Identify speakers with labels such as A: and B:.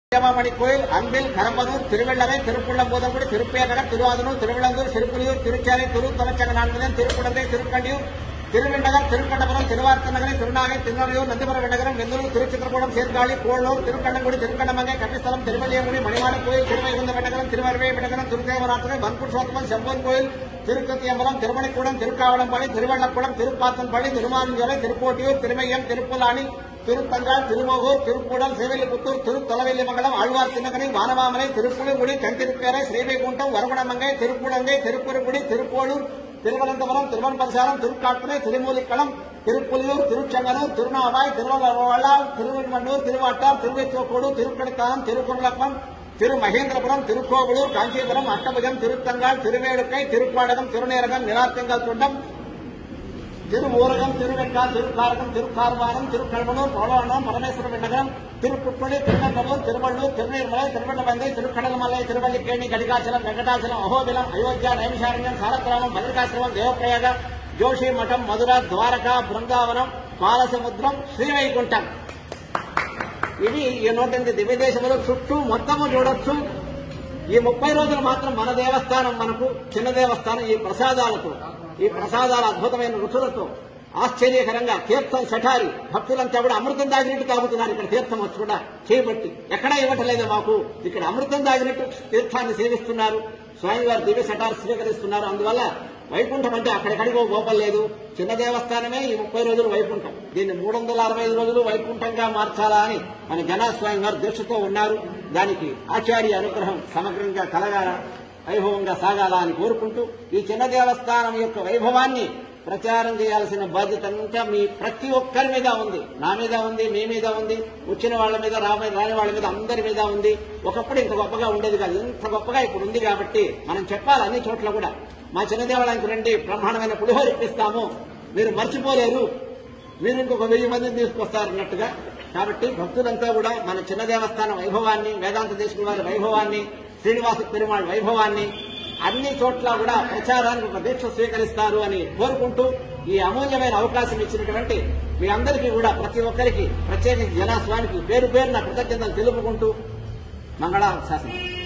A: மணி கோயில், அன்பில், கரம்பனூர், திருவள்ளரை, திருப்புள்ளம்போதங்குடி, திருப்பேநகர், திருவாதனூர், திருவிளந்தூர், சிறுப்புலியூர், திருச்சாலை, திருத்தொலைச்சங்க நான்குதன், திருக்குடந்தை, திருக்கண்டியூர், திருவெண்டகர், திருக்கண்டபுரம், திருவார்த்தநகரை, திருநாகை, திருநறையூர், நந்திபுரம் நகரம், வெந்தூர், திருச்சித்திரகூடம், சீர்காழி, கோளூர், திருக்கண்ணங்குடி, திருக்கண்ணமங்கை, கபிஸ்தலம், திருவல்லியங்குடி, மணிவான கோயில், திருவைகுந்த வெண்டகரம், திருவருவை வெண்டகரம், திருதேவராத்திரை, வன்பூர் சோத்தமன், செம்பன் கோயில், திருக்கத்தியம்பலம், திருமணிக்கூடம், திருக்காவளம்பாடி, திருவள்ளக்குளம், திருப்பாத்தன்பாடி, திருமாஞ்சோலை, திருப்போட்டியூர், திருமையம், திருப்புலானி, திருத்தங்கால், திருமோகூர், திருக்கூடல், சேவலிபுத்தூர், திருத்தொலவெல்லிமங்கலம், ஆழ்வார் சின்னகரை, வானமாமலை, திருப்புலிங்குடி, தென்திருப்பேரை, ஸ்ரீவைகுண்டம், வரகுணமங்கை, திருக்குடங்கை, திருக்குறுங்குடி, திருப்போளூர், திருவனந்தபுரம், திருவன்பசாரம், திருக்காட்டுறை, திருமூலிக்களம், திருப்புலியூர், திருச்செங்கனூர், திருநாவாய், திருவள்ளால், திருவெண்மண்ணூர், திருவாட்டார், திருவைத்தோக்கோடு, திருக்கடுக்கானம், திருக்குறளப்பம், திருமகேந்திரபுரம், திருக்கோவலூர், காஞ்சிபுரம், அட்டபுஜம், திருத்தங்கால், திருவேடுக்கை, திருப்பாடகம், திருநேரகம், நிலாத்தெங்கல் துண்டம், திருமூரகம், திருவெண்கால், திருக்காரகம், திருக்கார்வானம், திருக்கல்வனூர், கோலவனம், பரமேஸ்வர வெண்டகம், திருப்புட்பொழி, திருநங்கனூர், திருவள்ளூர், திருநீர்மலை, திருவண்ணமந்தை, திருக்கடல்மலை, திருவல்லிக்கேணி, கடிகாச்சலம், வெங்கடாச்சலம், அகோபிலம், அயோத்தியா, நைமிஷாரண்யம், சாரக்கிராமம், பத்ரிகாசிரமம், தேவப்பிரயாக, జోషి మఠం, మధుర, ద్వారకా, బృందావనం, పాలసముద్రం, శ్రీవైకుంఠం. ఇవి ఈ 108 దివ్యదేశములు చుట్టూ మొత్తము చూడొచ్చు. ఈ 30 రోజులు మాత్రం మన దేవస్థానం, మనకు చిన్న దేవస్థానం ఈ ప్రసాదాల అద్భుతమైన రుచులతో ఆశ్చర్యకరంగా తీర్థం శఠారి భక్తులంతా కూడా అమృతం దాగినట్టు తాగుతున్నారు. ఇక్కడ తీర్థం వచ్చి కూడా చేయబట్టి ఎక్కడా ఇవ్వటలేదు మాకు. ఇక్కడ అమృతం దాగినట్టు తీర్థాన్ని సేవిస్తున్నారు. స్వామివారి దివ్య శఠారి స్వీకరిస్తున్నారు. అందువల్ల వైకుంఠం అంటే అక్కడికడిగో గోపం లేదు. చిన్న దేవస్థానమే ఈ 30 రోజులు వైకుంఠం. దీన్ని 365 రోజులు వైకుంఠంగా మార్చాలా అని మన జనాస్వామి గారు దీక్షతో ఉన్నారు. దానికి ఆచార్య అనుగ్రహం సమగ్రంగా కలగాల, వైభవంగా సాగాల అని కోరుకుంటూ ఈ చిన్న దేవస్థానం యొక్క వైభవాన్ని ప్రచారం చేయాల్సిన బాధ్యత అంతా మీ ప్రతి ఒక్కరి మీద ఉంది. నా మీద ఉంది, మీ మీద ఉంది, వచ్చిన వాళ్ళ మీద, రాని వాళ్ళ మీద, అందరి మీద ఉంది. ఒకప్పుడు ఇంత గొప్పగా ఉండేది కాదు, ఇంత గొప్పగా ఇప్పుడు ఉంది. కాబట్టి మనం చెప్పాలి అన్ని చోట్ల కూడా, మా చిన్న దేవాలయానికి రండి, బ్రహ్మాండమైన పులిహోర ఇప్పిస్తాము, మీరు మర్చిపోలేరు, మీరు ఇంకొక 1000 మందిని తీసుకొస్తారన్నట్టుగా. కాబట్టి భక్తులంతా కూడా మన చిన్న దేవస్థానం వైభవాన్ని, వేదాంత దేశం వారి వైభవాన్ని, శ్రీనివాస పెరుమాళ్ వైభవాన్ని అన్ని చోట్ల కూడా ప్రచారానికి ఒక దీక్ష స్వీకరిస్తారు అని కోరుకుంటూ ఈ అమూల్యమైన అవకాశం ఇచ్చినటువంటి మీ అందరికీ కూడా, ప్రతి ఒక్కరికి, ప్రత్యేకించి జనాస్వామికి పేరు పేరున కృతజ్ఞతలు తెలుపుకుంటూ మంగళాశాసనం.